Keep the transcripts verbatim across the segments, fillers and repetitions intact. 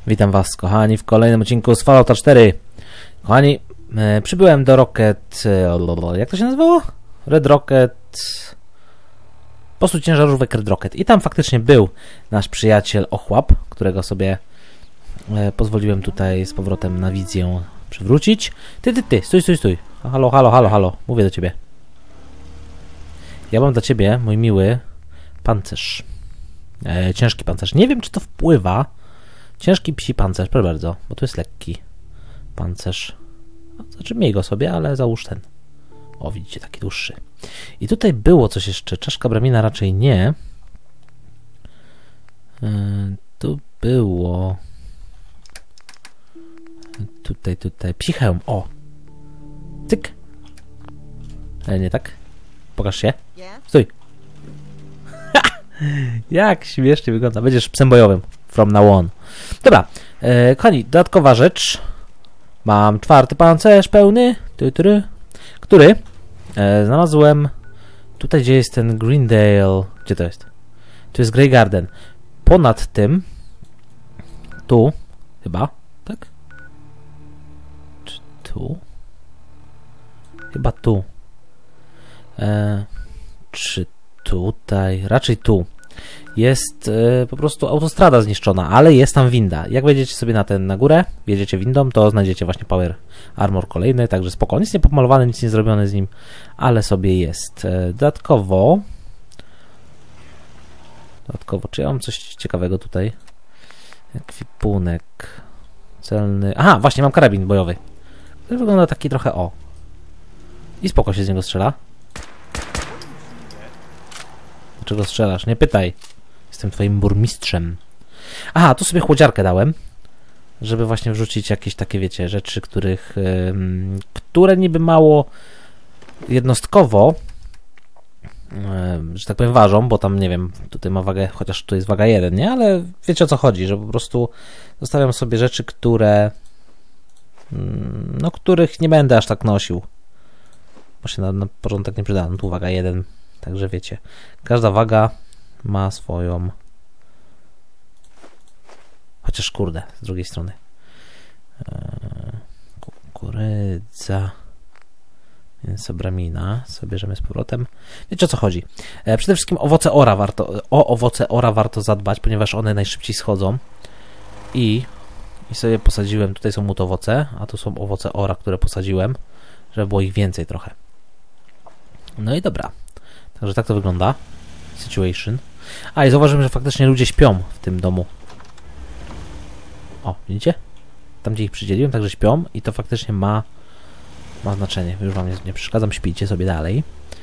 Witam was, kochani, w kolejnym odcinku z Fallouta cztery. Kochani, e, przybyłem do Rocket... E, jak to się nazywało? Red Rocket... Po prostu ciężarówek Red Rocket. I tam faktycznie był nasz przyjaciel Ochłap, którego sobie e, pozwoliłem tutaj z powrotem na wizję przywrócić. Ty, ty, ty, stój, stój, stój. Halo, halo, halo, halo. Mówię do ciebie. Ja mam dla ciebie, mój miły, pancerz. E, ciężki pancerz. Nie wiem, czy to wpływa. Ciężki psi pancerz, proszę bardzo, bo tu jest lekki pancerz. Znaczy miej go sobie, ale załóż ten. O, widzicie, taki dłuższy. I tutaj było coś jeszcze. Czaszka bramina raczej nie. Yy, tu było... Tutaj, tutaj. Psi hełm, o! Cyk! Ale nie tak. Pokaż się. Stój! Jak śmiesznie wygląda. Będziesz psem bojowym. From now on. Dobra, e, kochani, dodatkowa rzecz. Mam czwarty pancerz pełny, ty, ty, ty, który e, znalazłem tutaj, gdzie jest ten Greendale. Gdzie to jest? Tu jest Grey Garden. Ponad tym, tu, chyba, tak? Czy tu? Chyba tu. E, czy tutaj? Raczej tu. Jest y, po prostu autostrada zniszczona, ale jest tam winda. Jak wejdziecie sobie na ten na górę, jedziecie windą, to znajdziecie właśnie Power Armor kolejny, także spoko. Nic nie pomalowane, nic nie zrobione z nim, ale sobie jest. Y, dodatkowo dodatkowo, czy ja mam coś ciekawego tutaj? Ekwipunek celny. Aha, właśnie mam karabin bojowy. To wygląda taki trochę o. I spoko się z niego strzela. Dlaczego strzelasz? Nie pytaj. Jestem twoim burmistrzem. Aha, tu sobie chłodziarkę dałem, żeby właśnie wrzucić jakieś takie, wiecie, rzeczy, których, yy, które niby mało jednostkowo, yy, że tak powiem, ważą, bo tam, nie wiem, tutaj ma wagę, chociaż tu jest waga jeden, nie? Ale wiecie, o co chodzi, że po prostu zostawiam sobie rzeczy, które, yy, no, których nie będę aż tak nosił. Właśnie na, na porządek nie przydałem. Tu waga jeden. Także wiecie, każda waga ma swoją... Chociaż kurde, z drugiej strony. Eee, kukurydza. Mięso bramina. Sobie bierzemy z powrotem. Wiecie, o co chodzi. Eee, przede wszystkim owoce ora warto, o owoce ora warto zadbać, ponieważ one najszybciej schodzą. I, I sobie posadziłem, tutaj są mut owoce, a tu są owoce ora, które posadziłem, żeby było ich więcej trochę. No i dobra. Także tak to wygląda. Situation. A i zauważyłem, że faktycznie ludzie śpią w tym domu. O, widzicie? Tam, gdzie ich przydzieliłem, także śpią i to faktycznie ma ma znaczenie. Już wam nie, nie przeszkadzam, śpijcie sobie dalej.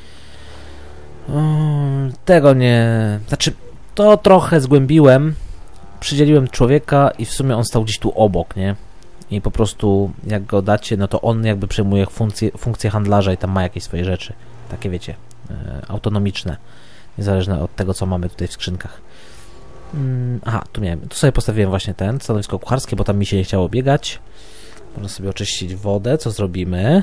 Um, tego nie... Znaczy, to trochę zgłębiłem. Przydzieliłem człowieka i w sumie on stał gdzieś tu obok, nie? I po prostu jak go dacie, no to on jakby przejmuje funkcję, funkcję handlarza i tam ma jakieś swoje rzeczy. Takie, wiecie, autonomiczne, niezależne od tego, co mamy tutaj w skrzynkach. Aha, tu miałem, tu sobie postawiłem właśnie ten, stanowisko kucharskie, bo tam mi się nie chciało biegać. Można sobie oczyścić wodę, co zrobimy?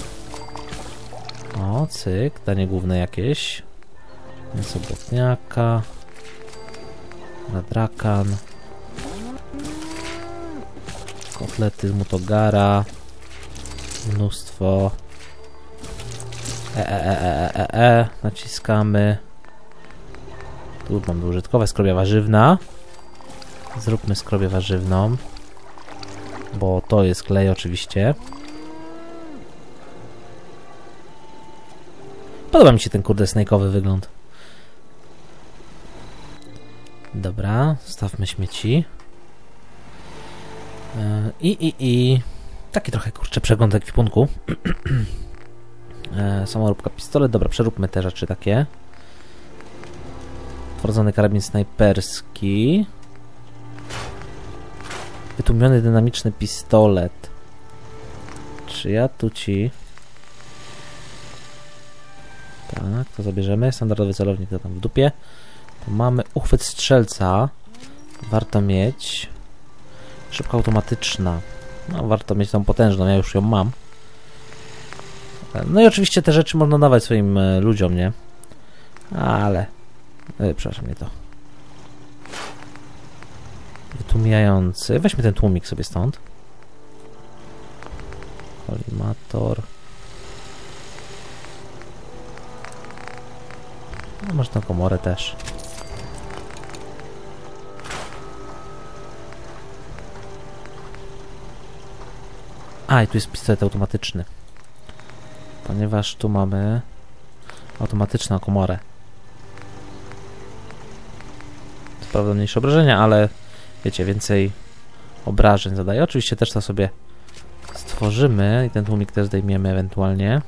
O, cyk, danie główne jakieś. Mięso błotniaka. Radrakan. Kotlety z mutogara. Mnóstwo. E, e, e, e, e, e, naciskamy. Tu mamy użytkowe, skrobia warzywna. Zróbmy skrobię warzywną, bo to jest klej oczywiście. Podoba mi się ten kurde snake'owy wygląd. Dobra, zostawmy śmieci. I, i, i taki trochę kurczę przegląd ekwipunku. E, samoróbka, pistolet. Dobra, przeróbmy te rzeczy takie. Wrodzony karabin snajperski. Wytłumiony dynamiczny pistolet. Czy ja tu ci... Tak, to zabierzemy. Standardowy celownik to tam w dupie. To mamy uchwyt strzelca. Warto mieć. Szybka automatyczna. No, warto mieć tą potężną, ja już ją mam. No i oczywiście te rzeczy można dawać swoim e, ludziom, nie? Ale... E, przepraszam, nie to. Wytłumiający. Weźmy ten tłumik sobie stąd. Kolimator. No, może tą komorę też. A, i tu jest pistolet automatyczny. Ponieważ tu mamy automatyczną komorę. Co prawda mniejsze obrażenia, ale wiecie, więcej obrażeń zadaje. Oczywiście też to sobie stworzymy i ten tłumik też zdejmiemy ewentualnie.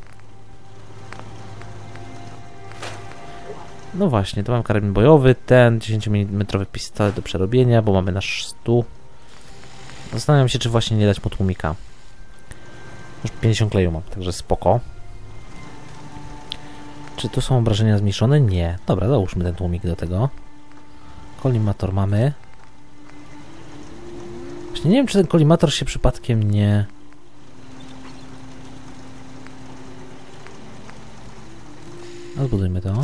No właśnie, tu mam karabin bojowy, ten dziesięciomilimetrowy pistolet do przerobienia, bo mamy nasz stu. Zastanawiam się, czy właśnie nie dać mu tłumika. Już pięćdziesiąt kleju mam, także spoko. Czy tu są obrażenia zmniejszone? Nie. Dobra, załóżmy ten tłumik do tego. Kolimator mamy. Właśnie nie wiem, czy ten kolimator się przypadkiem nie... No, zbudujmy to.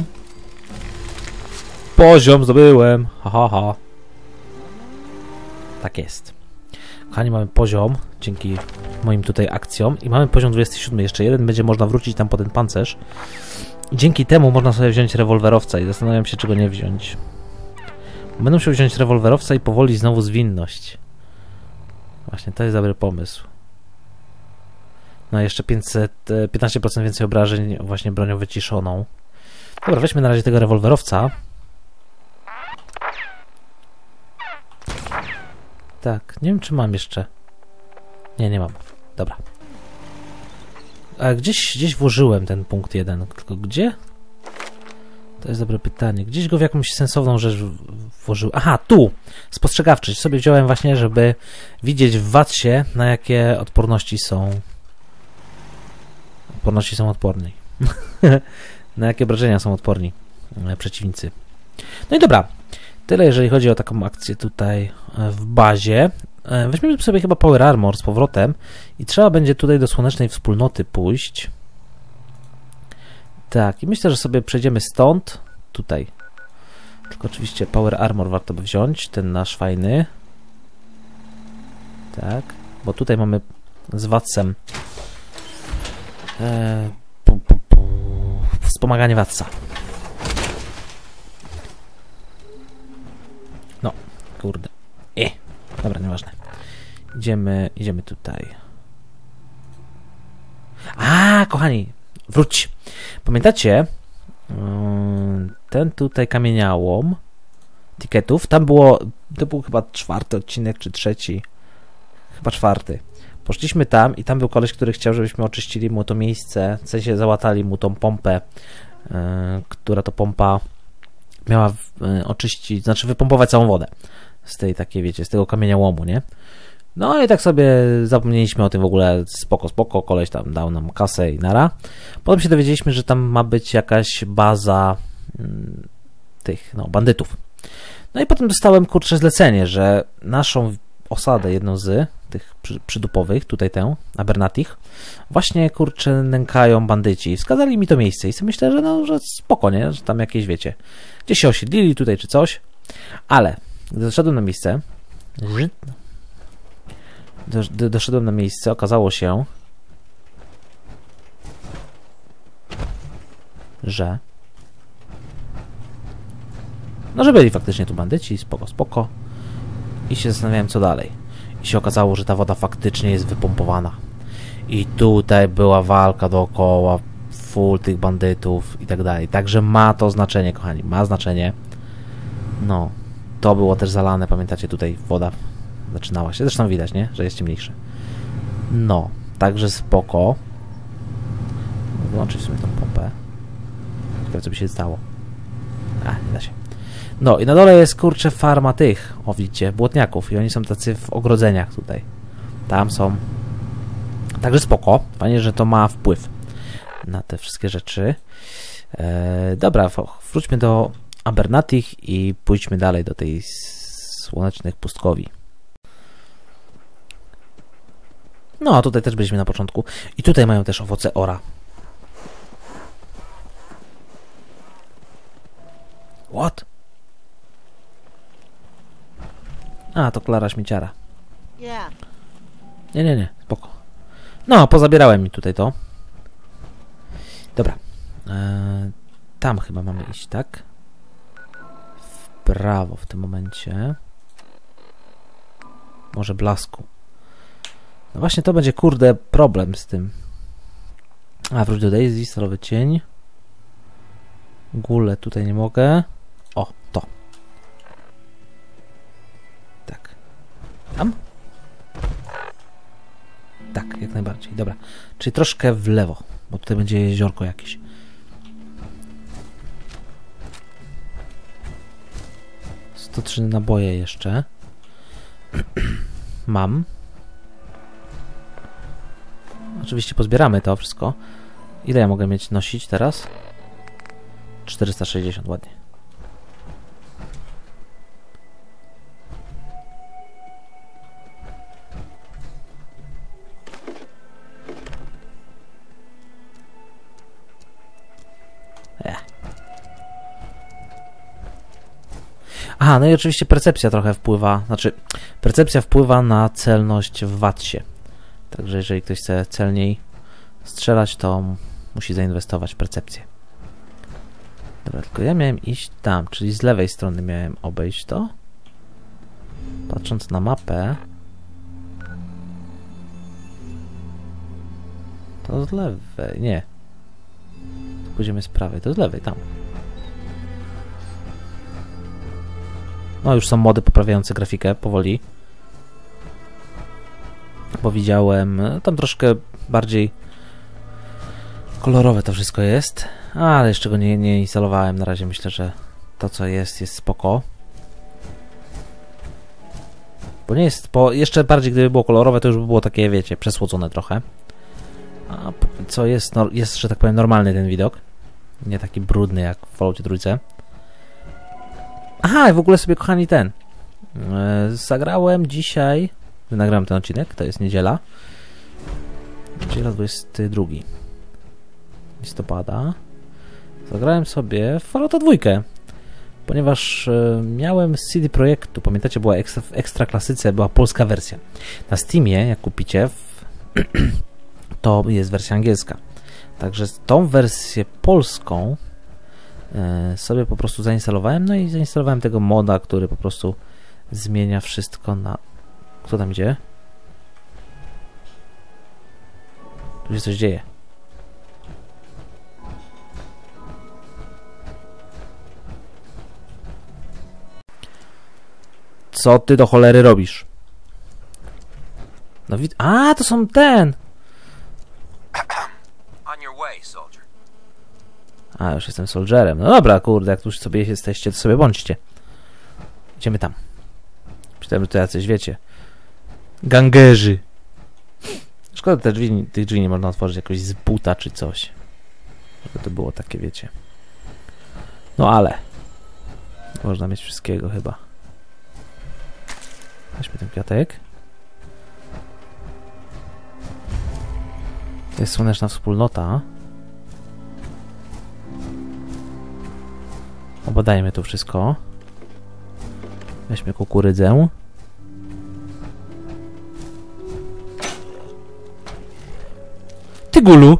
Poziom zdobyłem! Ha, ha, ha. Tak jest. Kochani, mamy poziom, dzięki moim tutaj akcjom. I mamy poziom dwudziesty siódmy. Jeszcze jeden będzie można wrócić tam po ten pancerz. I dzięki temu można sobie wziąć rewolwerowca i zastanawiam się, czego nie wziąć. Będę musiał wziąć rewolwerowca i powoli znowu zwinność. Właśnie, to jest dobry pomysł. No jeszcze pięćset, piętnaście procent więcej obrażeń właśnie bronią wyciszoną. Dobra, weźmy na razie tego rewolwerowca. Tak, nie wiem, czy mam jeszcze. Nie, nie mam. Dobra. A gdzieś, gdzieś włożyłem ten punkt jeden, tylko gdzie? To jest dobre pytanie. Gdzieś go w jakąś sensowną rzecz włożyłem. Aha, tu! Spostrzegawczość. Sobie wziąłem właśnie, żeby widzieć w watsie, na jakie odporności są... Odporności są odporni. Na jakie obrażenia są odporni przeciwnicy. No i dobra. Tyle, jeżeli chodzi o taką akcję tutaj w bazie. Weźmiemy sobie chyba Power Armor z powrotem i trzeba będzie tutaj do Słonecznej Wspólnoty pójść. Tak, i myślę, że sobie przejdziemy stąd, tutaj. Tylko oczywiście Power Armor warto by wziąć, ten nasz fajny. Tak, bo tutaj mamy z Watsem e, pu, pu, pu, wspomaganie Watsa. No, kurde. E, dobra, nieważne. Idziemy, idziemy tutaj. A, kochani, wróć. Pamiętacie ten tutaj kamieniałom tiketów? Tam było, to był chyba czwarty odcinek, czy trzeci? Chyba czwarty. Poszliśmy tam i tam był koleś, który chciał, żebyśmy oczyścili mu to miejsce, w sensie załatali mu tą pompę, yy, która to pompa miała yy, oczyścić, znaczy wypompować całą wodę z tej takiej, wiecie, z tego kamieniałomu, nie? No i tak sobie zapomnieliśmy o tym w ogóle, spoko, spoko, koleś tam dał nam kasę i nara. Potem się dowiedzieliśmy, że tam ma być jakaś baza mm, tych, no, bandytów. No i potem dostałem, kurczę, zlecenie, że naszą osadę, jedną z tych przy, przydupowych, tutaj tę, Abernatich, właśnie, kurczę, nękają bandyci. Wskazali mi to miejsce i sobie myślę, że no, że spoko, nie? Że tam jakieś, wiecie, gdzieś się osiedlili tutaj czy coś. Ale gdy doszedłem na miejsce, do, doszedłem na miejsce, okazało się, że no, że byli faktycznie tu bandyci, spoko, spoko. I się zastanawiałem, co dalej. I się okazało, że ta woda faktycznie jest wypompowana. I tutaj była walka dookoła, full tych bandytów i tak dalej. Także ma to znaczenie, kochani, ma znaczenie. No, to było też zalane, pamiętacie, tutaj woda zaczynała się. Zresztą widać, nie? Że jest ciemniejsze. No, także spoko. Wyłączyć sobie tą pompę. Ciekawe, co by się stało. A, nie da się. No i na dole jest, kurczę, farma tych, o widzicie, błotniaków i oni są tacy w ogrodzeniach tutaj. Tam są. Także spoko. Fajnie, że to ma wpływ na te wszystkie rzeczy. Eee, dobra, wróćmy do Abernatich i pójdźmy dalej do tej słonecznych pustkowi. No, tutaj też byliśmy na początku. I tutaj mają też owoce ora. What? A, to Klara śmieciara. Yeah. Nie, nie, nie, spoko. No, pozabierałem mi tutaj to. Dobra. Eee, tam chyba mamy iść, tak? W prawo w tym momencie. Może blasku. No właśnie to będzie, kurde, problem z tym. A, wróć do Daisy, stalowy cień. Gule tutaj nie mogę. O, to. Tak. Tam? Tak, jak najbardziej. Dobra. Czyli troszkę w lewo, bo tutaj będzie jeziorko jakieś. sto trzy naboje jeszcze. Mam. Oczywiście pozbieramy to wszystko. Ile ja mogę mieć nosić teraz? czterysta sześćdziesiąt, ładnie. Ech. Aha, no i oczywiście percepcja trochę wpływa, znaczy percepcja wpływa na celność w watsie. Także jeżeli ktoś chce celniej strzelać, to musi zainwestować w percepcję. Dobra, tylko ja miałem iść tam, czyli z lewej strony miałem obejść to. Patrząc na mapę, to z lewej, nie. Tu pójdziemy z prawej, to z lewej, tam. No już są mody poprawiające grafikę, powoli. Bo widziałem, tam troszkę bardziej kolorowe to wszystko jest. Ale jeszcze go nie, nie instalowałem. Na razie myślę, że to co jest, jest spoko. Bo nie jest, bo jeszcze bardziej gdyby było kolorowe, to już by było takie, wiecie, przesłodzone trochę. A póki co jest, no, jest, że tak powiem, normalny ten widok. Nie taki brudny jak w Falloutie trójce. Aha, w ogóle sobie, kochani, ten. Yy, zagrałem dzisiaj. Nagrałem ten odcinek, to jest niedziela. Niedziela dwudziestego drugiego listopada. Zagrałem sobie w Fallouta dwójkę. Ponieważ e, miałem z C D Projektu, pamiętacie, była ekstra, w ekstra klasyce, była polska wersja. Na Steamie, jak kupicie, w, to jest wersja angielska. Także tą wersję polską e, sobie po prostu zainstalowałem, no i zainstalowałem tego moda, który po prostu zmienia wszystko na... Kto tam idzie? Tu się coś dzieje. Co ty do cholery robisz? No wid... A, to są ten! A, już jestem soldierem. No dobra, kurde, jak tu już sobie jesteście, to sobie bądźcie. Idziemy tam. Myślałem, że to jacyś, wiecie, gangerzy. Szkoda, te drzwi, tych drzwi nie można otworzyć jakoś z buta czy coś. Żeby to było takie, wiecie. No ale można mieć wszystkiego chyba. Weźmy ten kwiatek. To jest słoneczna wspólnota. Obadajmy to wszystko. Weźmy kukurydzę. Ty gulu!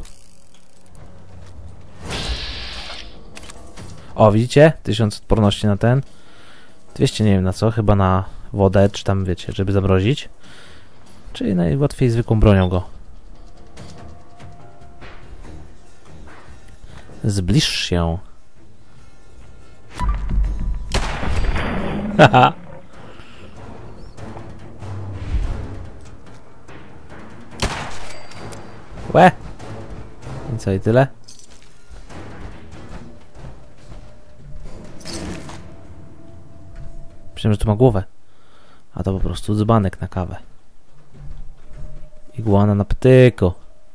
O, widzicie? Tysiąc odporności na ten. dwieście nie wiem na co, chyba na wodę, czy tam wiecie, żeby zamrozić. Czyli najłatwiej zwykłą bronią go. Zbliż się. Haha. Łe. I co, i tyle? Myślałem, że to ma głowę. A to po prostu dzbanek na kawę. Iguana na ptyku.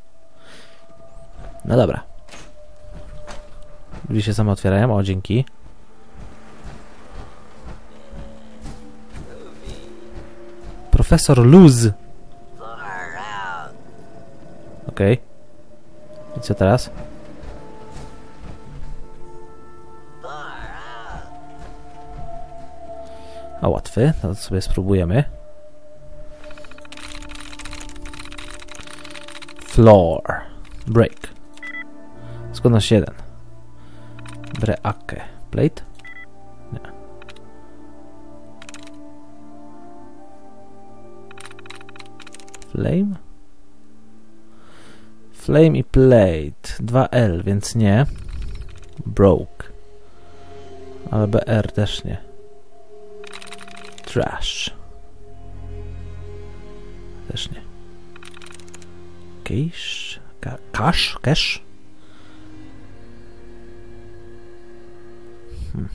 No dobra. Drzwi się same otwierają. O, dzięki. Profesor Luz. Okej. Okay. I co teraz? A łatwy, to sobie spróbujemy. Floor. Break. Składność jeden. Breake. Plate? Nie. Flame? Flame i plate. dwa L, więc nie. Broke. Ale B R też nie. Trash. Też nie. Cash? Cash? Cash? Hmm.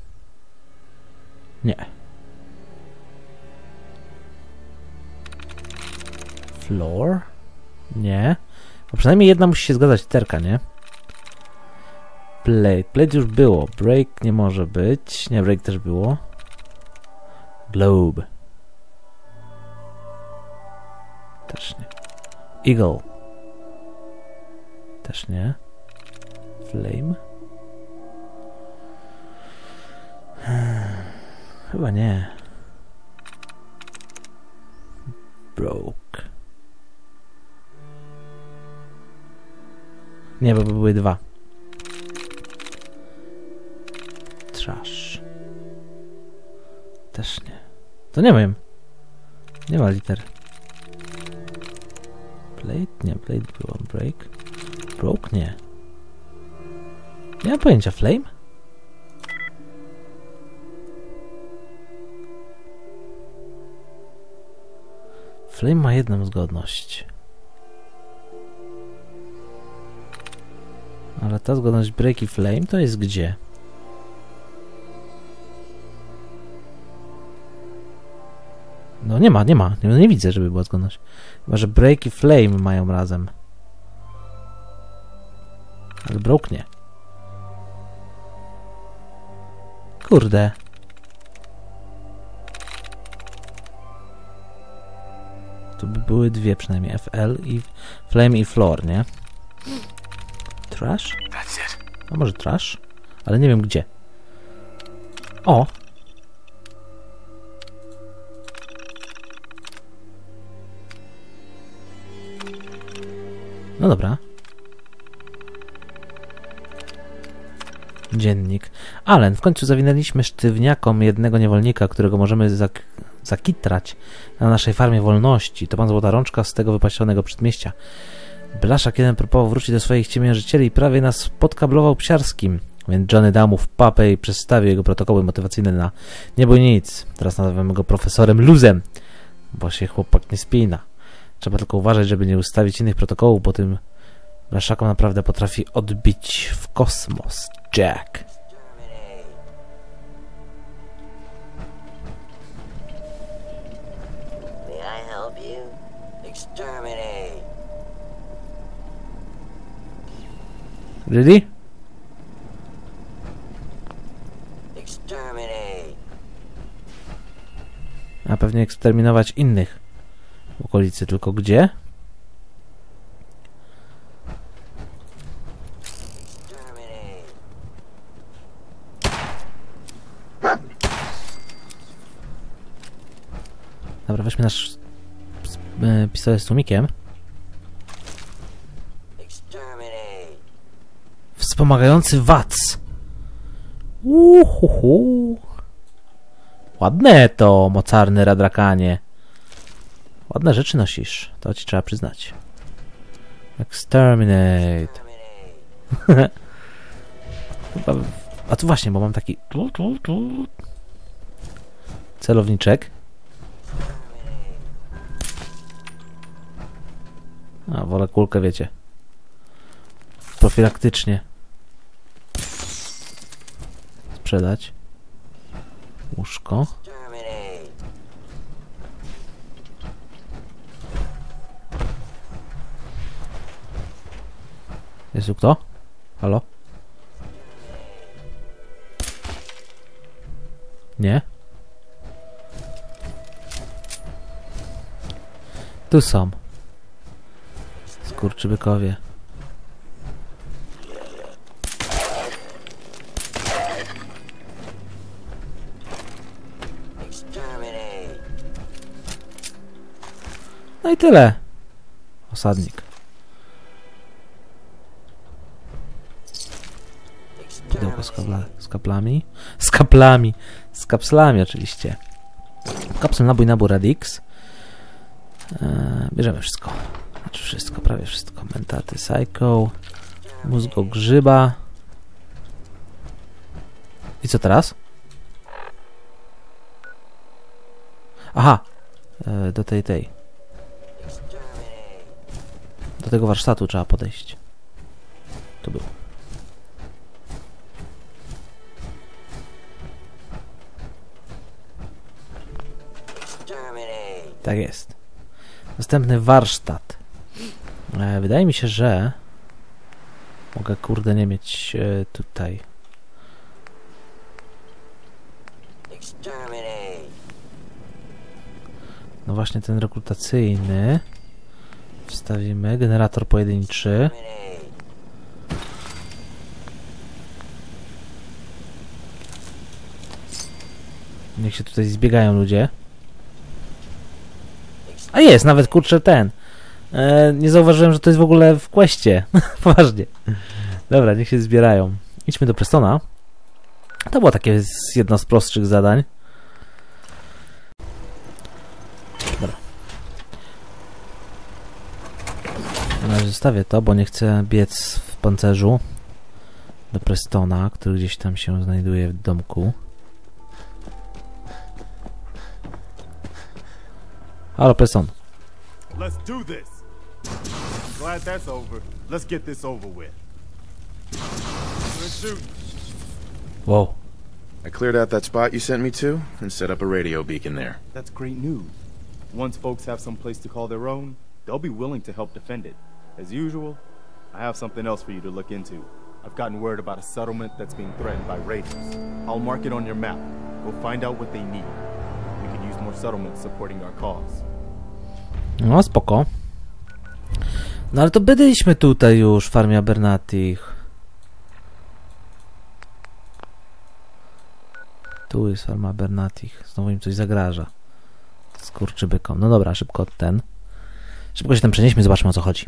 Nie. Floor? Nie. Bo przynajmniej jedna musi się zgadzać, literka, nie? Plate. Plate już było. Break nie może być. Nie, break też było. Globe. Też nie. Eagle. Też nie. Flame. Chyba nie. Broke. Nie, bo były dwa. Trash. Też nie. To nie wiem. Nie ma liter. Plate? Nie, plate było. Break. Broke? Nie. Nie mam pojęcia. Flame? Flame ma jedną zgodność. Ale ta zgodność break i flame to jest gdzie? No nie ma, nie ma. Nie, nie widzę, żeby była zgodność. Chyba, że break i flame mają razem. Ale broke nie. Kurde. To by były dwie przynajmniej. F L i flame i floor, nie? Trash? A może trash? Ale nie wiem gdzie. O! No dobra. Dziennik. Allen, w końcu zawinęliśmy sztywniakom jednego niewolnika, którego możemy zak zakitrać na naszej farmie wolności. To pan Złota Rączka z tego wypasionego przedmieścia. Blaszak jeden próbował wrócić do swoich ciemiężycieli i prawie nas podkablował psiarskim. Więc Johnny dał mu w papę i przedstawił jego protokoły motywacyjne na nie bój nic. Teraz nazywamy go profesorem Luzem, bo się chłopak nie spina. Trzeba tylko uważać, żeby nie ustawić innych protokołów, bo tym blaszakom naprawdę potrafi odbić w kosmos. Jack. Really? A pewnie eksterminować innych w okolicy, tylko gdzie? Dobra, weźmy nasz e, pistolet z tłumikiem. Wspomagający W A C. Uhuhu. Ładne to, mocarny Radrakanie. Ładne rzeczy nosisz, to ci trzeba przyznać. Exterminate. A tu właśnie, bo mam taki celowniczek. A, wolę kulkę, wiecie. Profilaktycznie. Sprzedać. Łóżko. Jest tu kto? Halo? Nie? Tu są. Skurczybykowie. i tyle. Osadnik. Pudełko z, kabla, z kaplami. Z kaplami. Z kapslami oczywiście. Kapsel, nabój, nabór, Radix. Eee, bierzemy wszystko. Znaczy wszystko, prawie wszystko. Mentaty, Psycho. Mózgo grzyba. I co teraz? Aha. Eee, do tej, tej. Do tego warsztatu trzeba podejść. Tu był. Tak jest. Następny warsztat. E, wydaje mi się, że mogę, kurde, nie mieć e, tutaj. No właśnie ten rekrutacyjny. Wstawimy. Generator pojedynczy. Niech się tutaj zbiegają ludzie. A jest, nawet kurczę ten. E, nie zauważyłem, że to jest w ogóle w questie. Poważnie. Dobra, niech się zbierają. Idźmy do Prestona. To było takie jedno z prostszych zadań. Dobra. Na razie zostawię to, bo nie chcę biec w pancerzu do Prestona, który gdzieś tam się znajduje w domku. Halo, Preston. Let's do this. I'm glad that's over. Let's get this over with. Let's shoot. Whoa. I cleared out that spot you sent me to and set up a radio beacon there. That's great news. Once folks have some place to call their own, they'll be willing to help defend it. As usual, I have something else for you to look into. I've gotten word about a settlement that's being threatened by raiders. I'll mark it on your map. Go find out what they need. We could use more settlements supporting our cause. No spoko. No ale to byliśmy tutaj już w farmie Abernatych. Tu jest farma Abernatych. Znowu im coś zagraża. Skurczybykom. No dobra, szybko ten. Szybko się tam przenieśmy, zobaczmy, o co chodzi.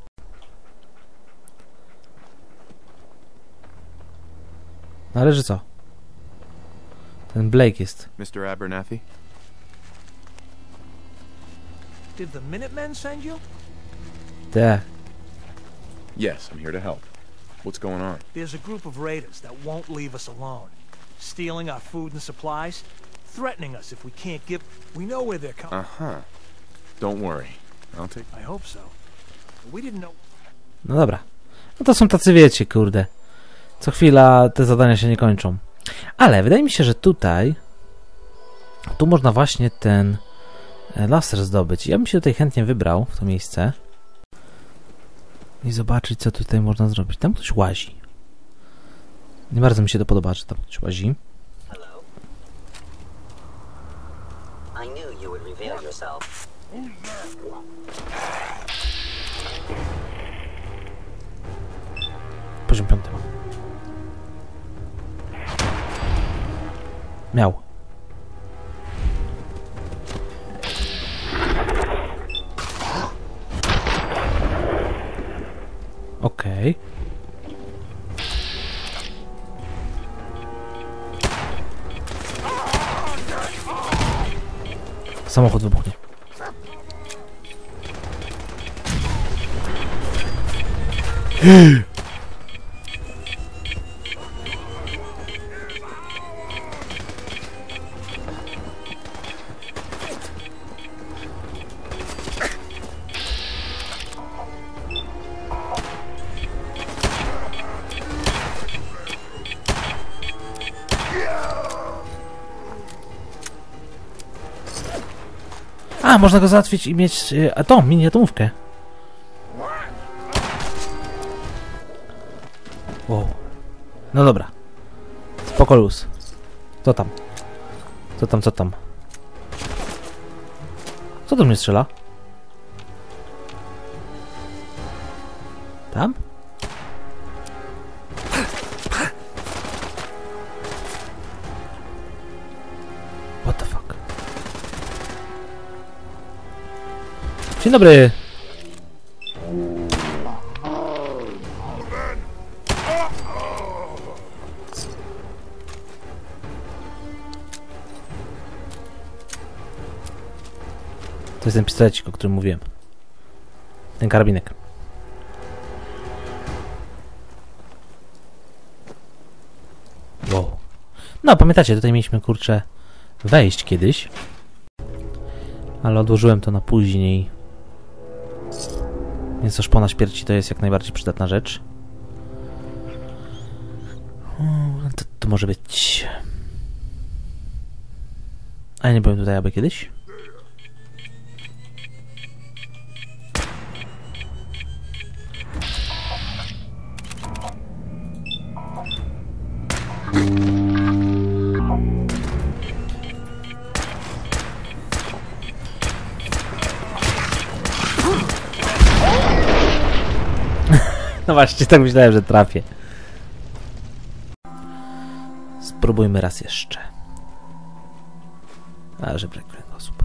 No ale że co? Ten Blake jest. mister Abernathy? Did the Minutemen send you? Te. Yes, I'm here to help. What's going on? There's a group of raiders that won't leave us alone. Stealing our food and supplies. Threatening us if we can't give... We know where they're coming. Uh-huh. Don't worry. I'll take... I hope so. We didn't know... No dobra. No to są tacy, wiecie, kurde. Co chwila te zadania się nie kończą. Ale wydaje mi się, że tutaj... Tu można właśnie ten laser zdobyć. Ja bym się tutaj chętnie wybrał w to miejsce. I zobaczyć, co tutaj można zrobić. Tam ktoś łazi. Nie bardzo mi się to podoba, że tam ktoś łazi. Poziom piąty. Miał. Okej. Okay. Samochód wybuchnie. A, można go załatwić i mieć y, atom, mini atomówkę. Wow. No dobra. Spoko luz. Co tam? Co tam, co tam? Co do mnie strzela? Tam? What the fuck? Dzień dobry. To jest ten pistolecik, o którym mówiłem. Ten karabinek. Wow. No, pamiętacie, tutaj mieliśmy, kurczę, wejść kiedyś. Ale odłożyłem to na później. Więc to szpona śmierci to jest jak najbardziej przydatna rzecz. To, to może być... A ja nie byłem tutaj aby kiedyś? No właśnie, tak myślałem, że trafię. Spróbujmy raz jeszcze. A, żebrek kręgosłup.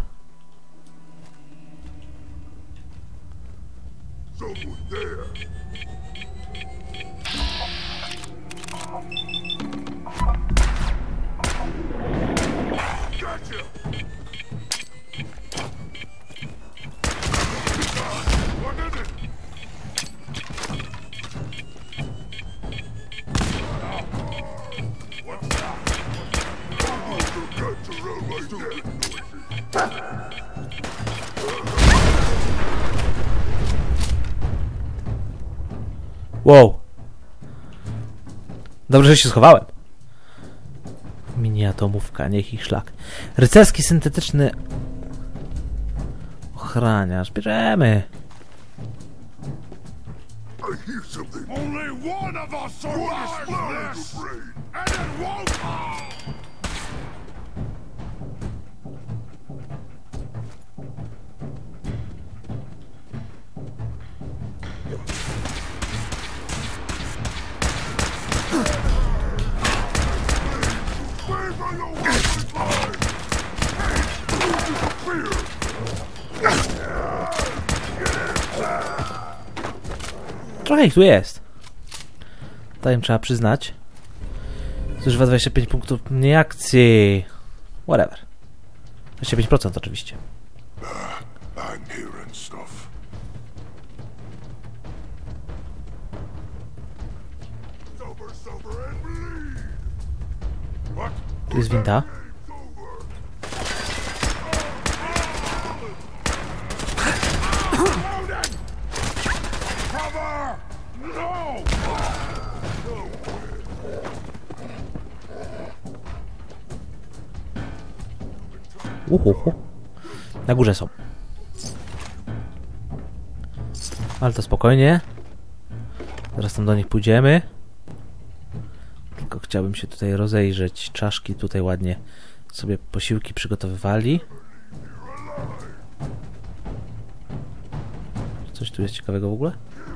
Wow. Dobrze, że się schowałem. Mini atomówka, niech ich szlak. Rycerski syntetyczny ochraniarz. Bierzemy. Only one of us survives this, and it won't. Trochę ich tu jest. To im trzeba przyznać. Zużywa dwadzieścia pięć punktów mniej akcji. Whatever. dwadzieścia pięć procent oczywiście. I'm hearing stuff. Sober, sober and bleed. What? Tu jest winda. Cover! No! Uhuhu. Na górze są. Ale to spokojnie. Zaraz tam do nich pójdziemy. Tylko chciałbym się tutaj rozejrzeć. Czaszki tutaj ładnie sobie posiłki przygotowywali. Coś tu jest ciekawego w ogóle?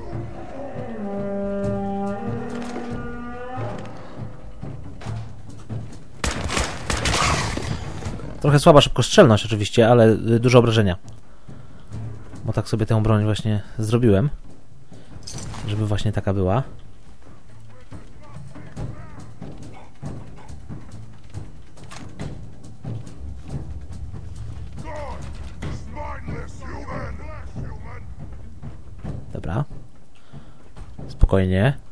Trochę słaba szybkostrzelność oczywiście, ale dużo obrażenia. Bo tak sobie tę broń właśnie zrobiłem. Żeby właśnie taka była. Dobra. Spokojnie.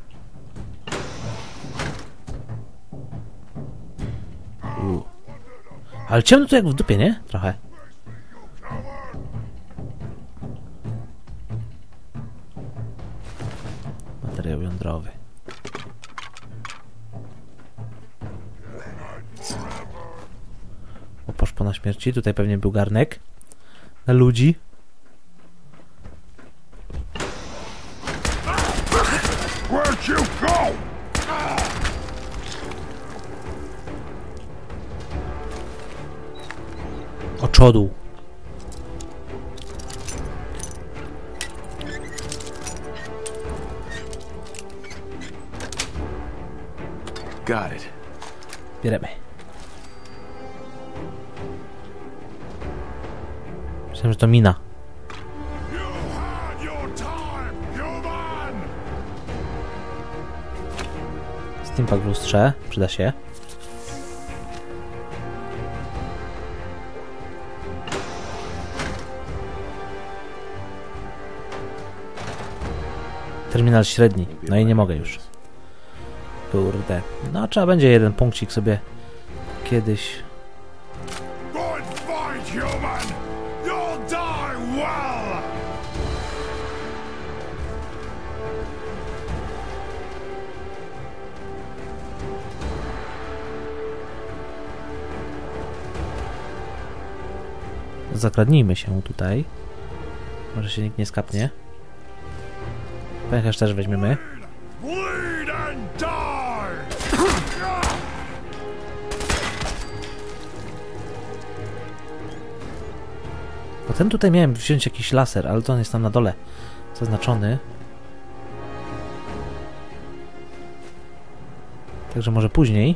U. Ale ciemno tu jak w dupie, nie? Trochę. Materiał jądrowy. O, poszło na śmierci. Tutaj pewnie był garnek. Na ludzi. Where'd you go? Oczodu. Got it. Bieremy. Myślałem, że to mina. steampunk w lustrze. Przyda się. Terminal średni. No i nie mogę już. Kurde. No trzeba będzie jeden punkcik sobie kiedyś. Good fight, human! You'll die well! Zakradnijmy się tutaj. Może się nikt nie skapnie. Pęcherz też weźmiemy. Bleed and die! Potem tutaj miałem wziąć jakiś laser, ale to on jest tam na dole zaznaczony. Także może później.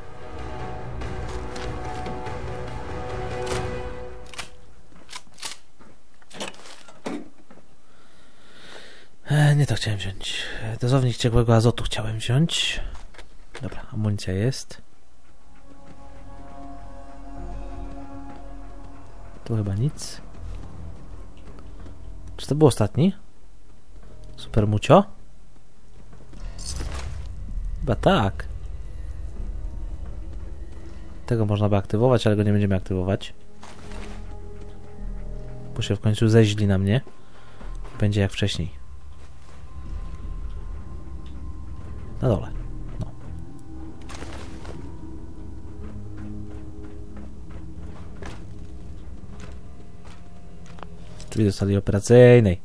E, nie to chciałem wziąć. Dozownik ciekłego azotu chciałem wziąć. Dobra, amunicja jest. Tu chyba nic. Czy to był ostatni? Super mucio? Chyba tak. Tego można by aktywować, ale go nie będziemy aktywować. Bo się w końcu zeźli na mnie. Będzie jak wcześniej. Na dole. No. Drzwi do sali operacyjnej.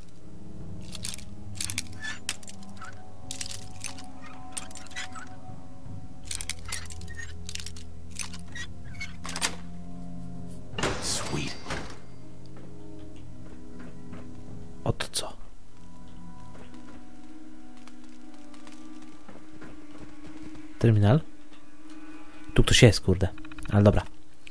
Sweet. Oto co? Terminal? Tu ktoś jest, kurde. Ale dobra.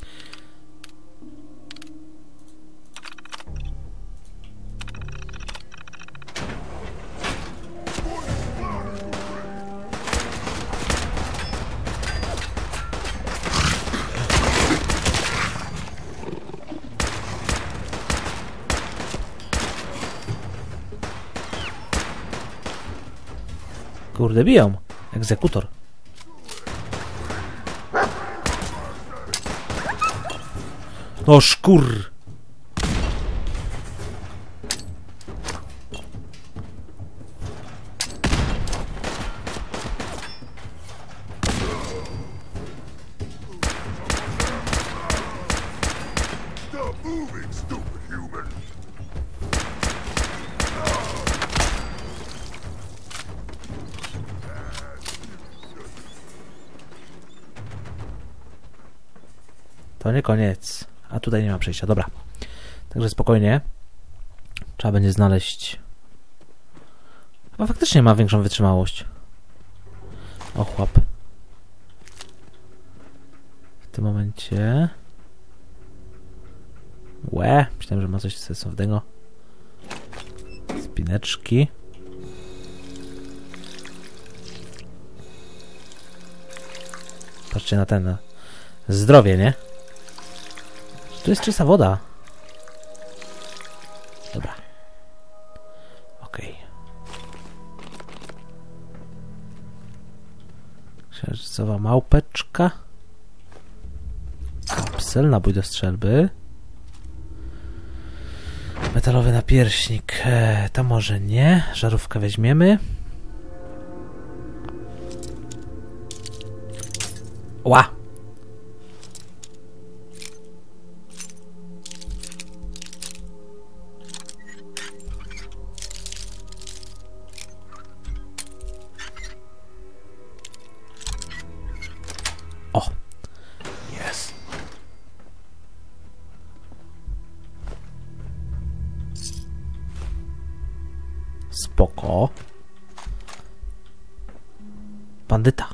Kurde, biją. Egzekutor. No szkur. Stop moving, stupid human! To nie koniec. A tutaj nie ma przejścia. Dobra. Także spokojnie. Trzeba będzie znaleźć... Chyba faktycznie ma większą wytrzymałość. Ochłap. W tym momencie... Łe. Myślałem, że ma coś sensownego. Spineczki. Patrzcie na ten... Na zdrowie, nie? Tu jest czysta woda. Dobra. Okej. Księżycowa małpeczka. Kapsel, nabój do strzelby. Metalowy napierśnik. E, to może nie. Żarówkę weźmiemy. Ła! O! Yes. Spoko. Bandyta.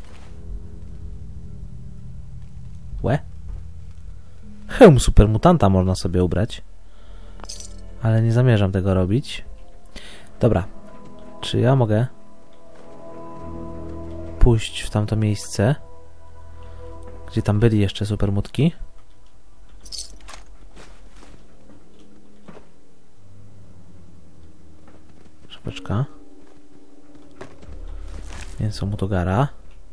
Łe. Hełm supermutanta można sobie ubrać. Ale nie zamierzam tego robić. Dobra. Czy ja mogę pójść w tamto miejsce, gdzie tam byli jeszcze supermutki. Szapeczka. Mięso mutogara.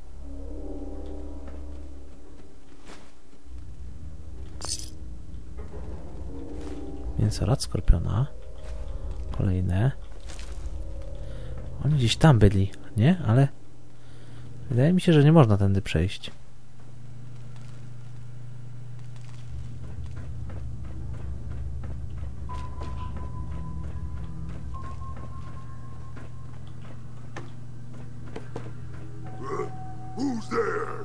Mięso rad skorpiona. Kolejne. Oni gdzieś tam byli, nie? Ale wydaje mi się, że nie można tędy przejść. Who's there?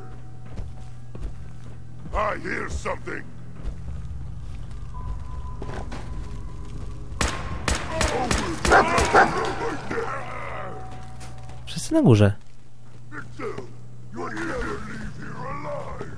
I hear something. Wszyscy na górze. Victor, you'll never leave here alive.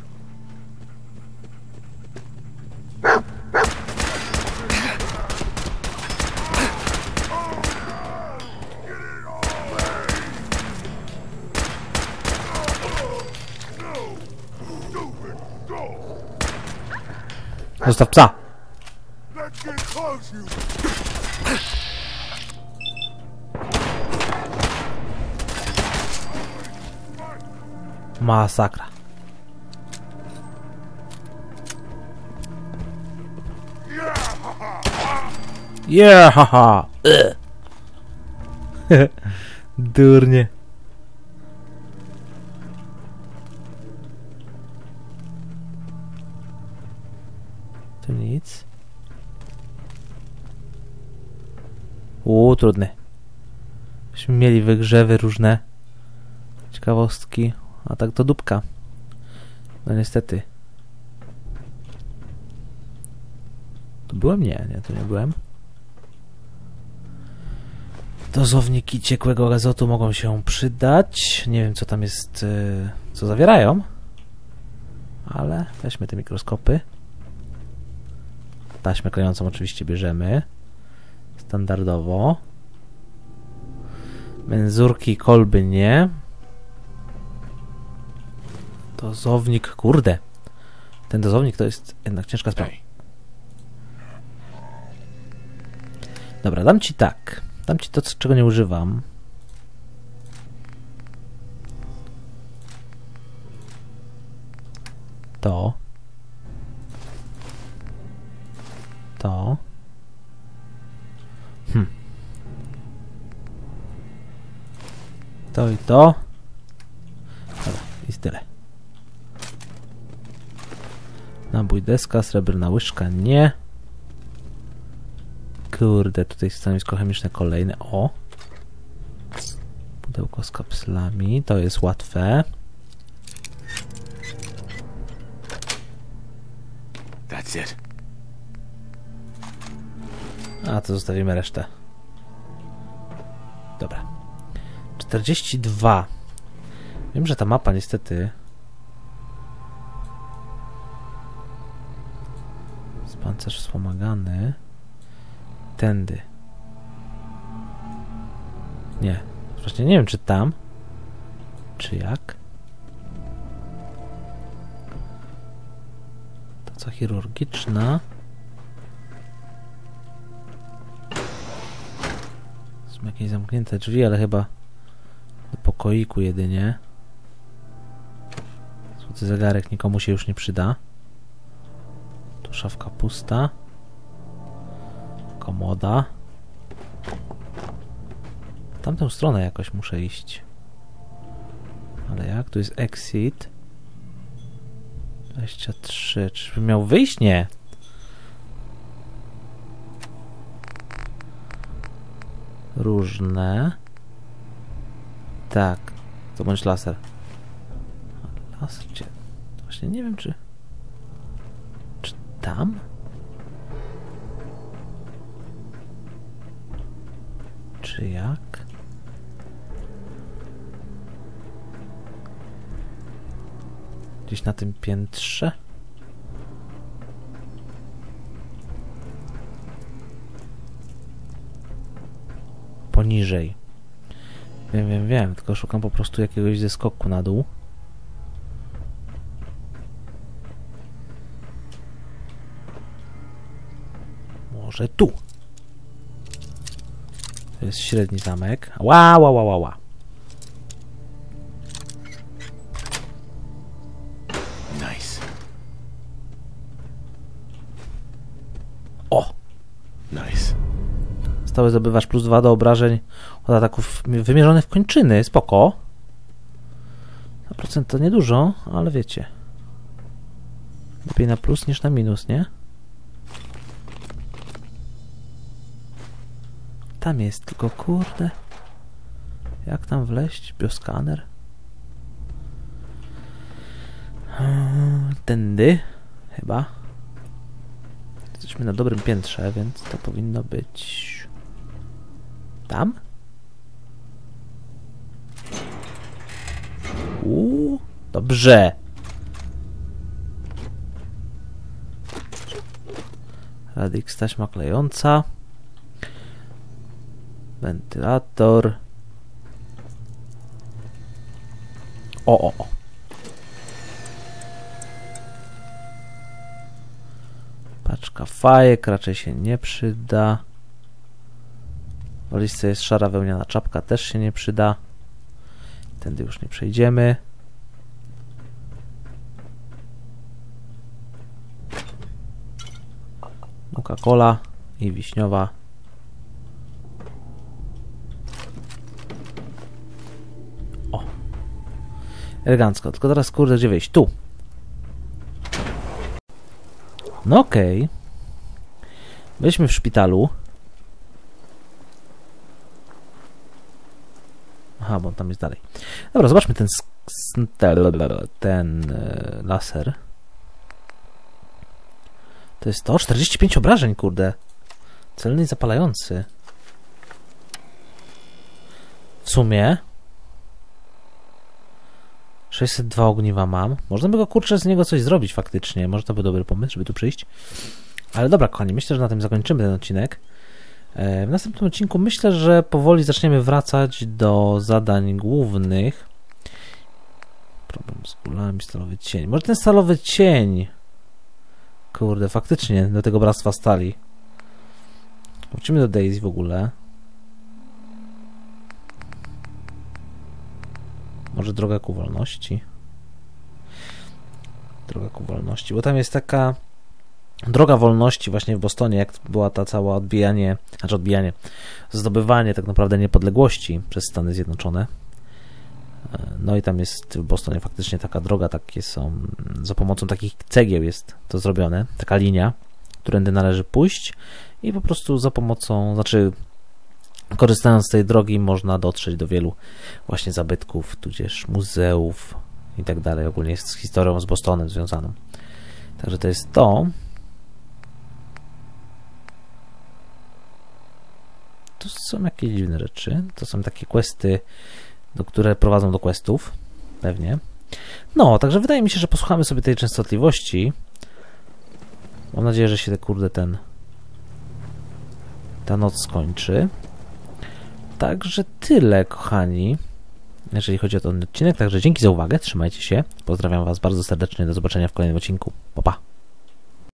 Zostaw psa! Let's get close, you. Masakra. Yeah, haha. Durnie. Tu nic. Uuu, trudny. Byśmy mieli wygrzewy różne ciekawostki. A tak to dupka. No niestety. Tu byłem? Nie, nie, tu nie byłem. Dozowniki ciekłego azotu mogą się przydać. Nie wiem, co tam jest, yy, co zawierają. Ale weźmy te mikroskopy. Taśmę klejącą oczywiście bierzemy. Standardowo. Menzurki, kolby nie. Dozownik, kurde. Ten dozownik to jest jednak ciężka sprawa. Dobra, dam ci tak. Dam ci to, czego nie używam. To. To. Hm. To i to. Dobra, i tyle. Nabój deska, srebrna łyżka, nie. Kurde, tutaj stanowisko chemiczne kolejne. O! Pudełko z kapslami, to jest łatwe. That's it. A, to zostawimy resztę. Dobra. czterdzieści dwa. Wiem, że ta mapa niestety... Pancerz wspomagany. Tędy. Nie. Właśnie nie wiem, czy tam, czy jak. To co chirurgiczna. Są jakieś zamknięte drzwi, ale chyba do pokoiku jedynie. Złoty zegarek nikomu się już nie przyda. Tu szafka pusta. Komoda. W tamtą stronę jakoś muszę iść. Ale jak? Tu jest exit. dwadzieścia trzy. Czyżbym miał wyjść? Nie. Różne. Tak. To bądź laser. Laser gdzie? Właśnie nie wiem, czy... Czy tam? Czy jak? Gdzieś na tym piętrze? Poniżej. Wiem, wiem, wiem, tylko szukam po prostu jakiegoś zeskoku na dół. Może tu. To jest średni zamek. Ła, ła, ła, ła, ła. Nice. O! Nice. Stały zdobywasz plus dwa do obrażeń od ataków wymierzonych w kończyny. Spoko. Na procent to niedużo, ale wiecie. Lepiej na plus niż na minus, nie? Tam jest, tylko kurde. Jak tam wleźć? Bioskaner. Tędy. Chyba. Jesteśmy na dobrym piętrze, więc to powinno być... Tam? Uuu, dobrze. Radix, taśma klejąca. Wentylator. O, o, o. Paczka fajek raczej się nie przyda. W walizce jest szara wełniana czapka, też się nie przyda. Tędy już nie przejdziemy. Coca-Cola i wiśniowa. O. Elegancko. Tylko teraz, kurde, gdzie wejść? Tu. No okej. Okay. Byliśmy w szpitalu. Aha, bo on tam jest dalej. Dobra, zobaczmy ten ten e, laser. To jest to? czterdzieści pięć obrażeń, kurde. Celny i zapalający. W sumie sześćset dwa ogniwa mam. Można by go, kurczę, z niego coś zrobić faktycznie. Może to był dobry pomysł, żeby tu przyjść. Ale dobra, kochani, myślę, że na tym zakończymy ten odcinek. W następnym odcinku myślę, że powoli zaczniemy wracać do zadań głównych. Problem z kulami, stalowy cień. Może ten stalowy cień... Kurde, faktycznie, do tego Bractwa Stali. Wrócimy do Daisy w ogóle. Może droga ku wolności. Droga ku wolności, bo tam jest taka... Droga wolności właśnie w Bostonie, jak była ta cała odbijanie, znaczy odbijanie, zdobywanie tak naprawdę niepodległości przez Stany Zjednoczone. No i tam jest w Bostonie faktycznie taka droga, takie są, za pomocą takich cegieł jest to zrobione, taka linia, którędy należy pójść i po prostu za pomocą, znaczy korzystając z tej drogi można dotrzeć do wielu właśnie zabytków, tudzież muzeów i tak dalej, ogólnie jest z historią z Bostonem związaną. Także to jest to. To są jakieś dziwne rzeczy. To są takie questy, do które prowadzą do questów. Pewnie. No, także wydaje mi się, że posłuchamy sobie tej częstotliwości. Mam nadzieję, że się te kurde ten ta noc skończy. Także tyle, kochani, jeżeli chodzi o ten odcinek. Także dzięki za uwagę. Trzymajcie się. Pozdrawiam Was bardzo serdecznie. Do zobaczenia w kolejnym odcinku. Pa, pa.